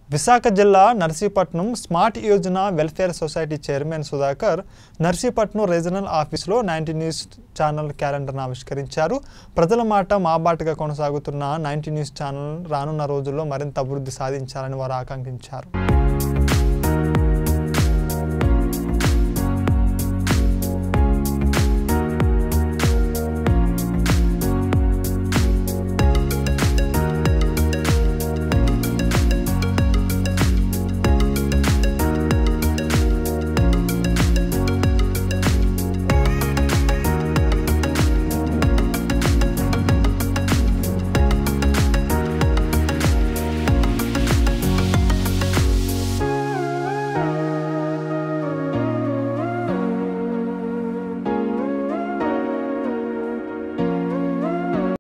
విశాఖ జిల్లా Narsipatnam smart Yojana welfare society chairman Sudhakar Narsipatnam regional ఆఫీసులో 90 news channel క్యాలెండర్ను ఆవిష్కరించారు. ప్రజల మాట మా బాటగా కొనసాగుతున్న 90 న్యూస్ ఛానల్ రానున్న రోజుల్లో మరింత అభివృద్ధి సాధించాలని వారు ఆకాంక్షించారు.